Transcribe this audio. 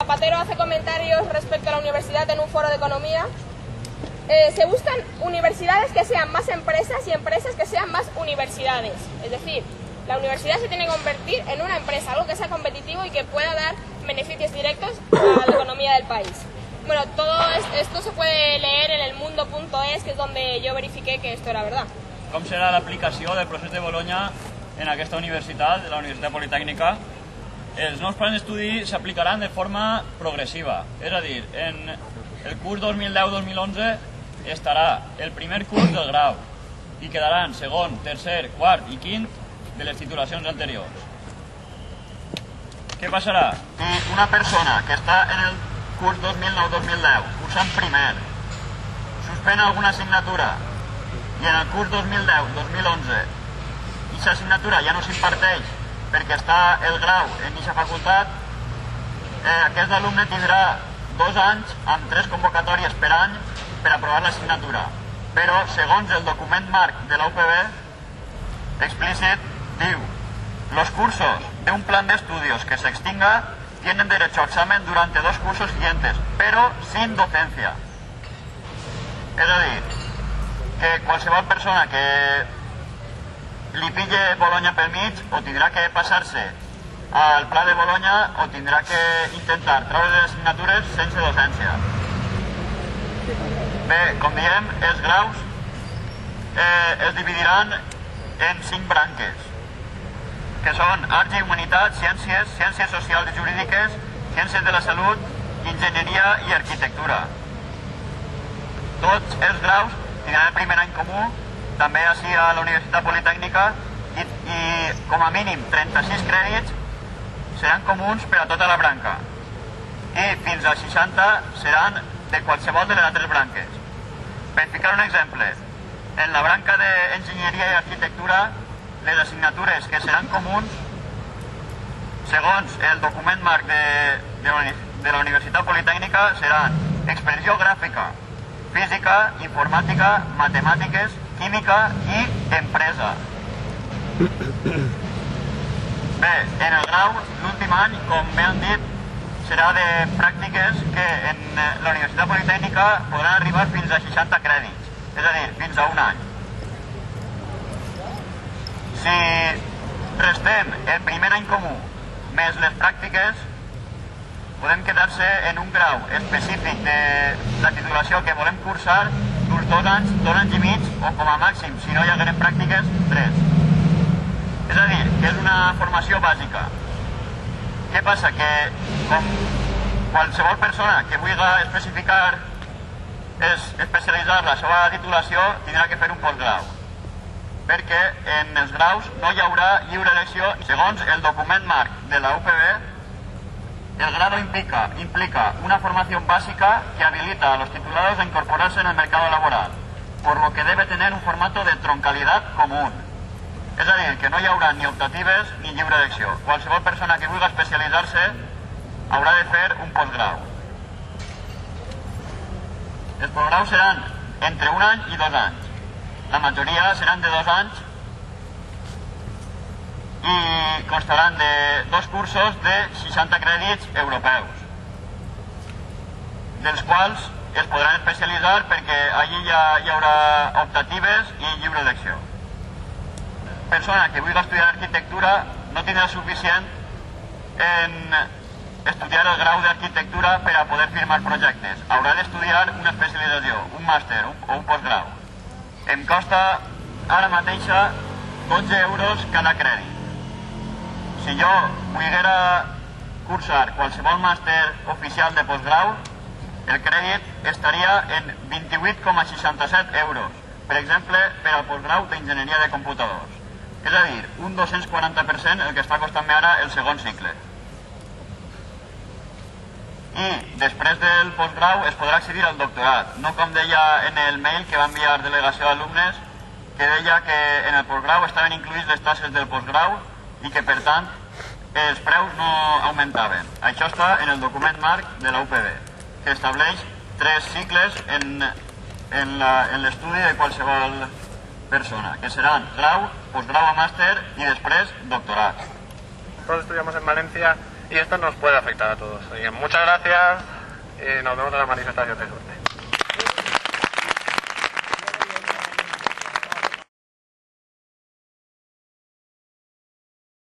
Zapatero hace comentarios respecto a la universidad en un foro de economía. Se buscan universidades que sean más empresas y empresas que sean más universidades. Es decir, la universidad se tiene que convertir en una empresa, algo que sea competitivo y que pueda dar beneficios directos a la economía del país. Bueno, todo esto se puede leer en elmundo.es, que és on jo verifiqué que esto era verdad. Com serà l'aplicació del procés de Bologna en aquesta universitat, la Universitat Politècnica? Els nous plans d'estudi s'aplicaran de forma progressiva, és a dir, en el curs 2010-2011 estarà el primer curs del grau i quedaran segon, tercer, quart i quint de les titulacions anteriors. Què passarà? Si una persona que està en el curs 2009-2010, cursant primer, suspèn alguna assignatura i en el curs 2010-2011 aquesta assignatura ja no s'imparteix perquè està el grau en aquesta facultat, aquest alumne tindrà 2 anys amb 3 convocatòries per any per aprovar l'assignatura. Però, segons el document marc de la UPB, explícit, diu: los cursos de un plan de estudios que se extinga tienen derecho a examen durante 2 cursos siguientes, pero sin docencia. És a dir, que qualsevol persona que li pille Bologna pel mig o tindrà que passar-se al pla de Bologna o tindrà que intentar treure les assignatures sense docència. Bé, com diem, els graus es dividiran en 5 branques, que són arts i humanitats, ciències, ciències socials i jurídiques, ciències de la salut, enginyeria i arquitectura. Tots els graus tindran el primer any comú, també així a la Universitat Politècnica, i com a mínim 36 crèdits seran comuns per a tota la branca i fins a 60 seran de qualsevol de les altres branques. Per ficar un exemple, en la branca d'enginyeria i arquitectura, les assignatures que seran comuns, segons el document marc de la Universitat Politècnica, seran expressió gràfica, física, informàtica, matemàtiques, química i empresa. Bé, en el grau, l'últim any, com bé han dit, serà de pràctiques que en la Universitat Politècnica podran arribar fins a 60 crèdits, és a dir, fins a un any. Si restem el primer any comú més les pràctiques, podem quedar-se en un grau específic de la titulació que volem cursar d'uns 2 anys, 2 anys i mig, o com a màxim, si no hi hagueren pràctiques, 3. És a dir, que és una formació bàsica. Què passa? Que com qualsevol persona que vulgui especificar, especialitzar la seva titulació, tindrà que fer un postgrau. Perquè en els graus no hi haurà lliure elecció. Segons el document marc de la UPB, el grado implica una formación básica que habilita a los titulados a incorporarse en el mercado laboral, por lo que debe tener un formato de troncalidad común. És a dir, que no hi haurà ni optatives ni lliure elecció. Qualsevol persona que vulgui especialitzar-se haurà de fer un postgrau. Els postgraus seran entre 1 any i 2 anys. La majoria seran de 2 anys i constaran de 2 cursos de 60 crèdits europeus, dels quals es podran especialitzar perquè allí ja hi haurà optatives i lliure elecció. Persona que vulgui estudiar arquitectura no tindrà suficient en estudiar el grau d'arquitectura per a poder firmar projectes. Haurà d'estudiar una especialització, un màster o un postgrau. Em costa ara mateixa 12 euros cada crèdit. Si jo volguera cursar qualsevol màster oficial de postgrau, el crèdit estaria en 28,67 euros, per exemple, per al postgrau d'enginyeria de computadors. És a dir, un 240% el que està costant-me ara el segon cicle. I després del postgrau es podrà accedir al doctorat, no com deia en el mail que va enviar delegació d'alumnes, que deia que en el postgrau estaven incluïts les tasses del postgrau i que, per tant, els preus no augmentaven. Això està en el document marc de la UPB, que estableix 3 cicles en l'estudi de qualsevol persona, que seran grau, postgrau o màster y después doctorat. Todos estudiamos en Valencia y esto nos puede afectar a todos. Así que muchas gracias y nos vemos en la manifestación de suerte.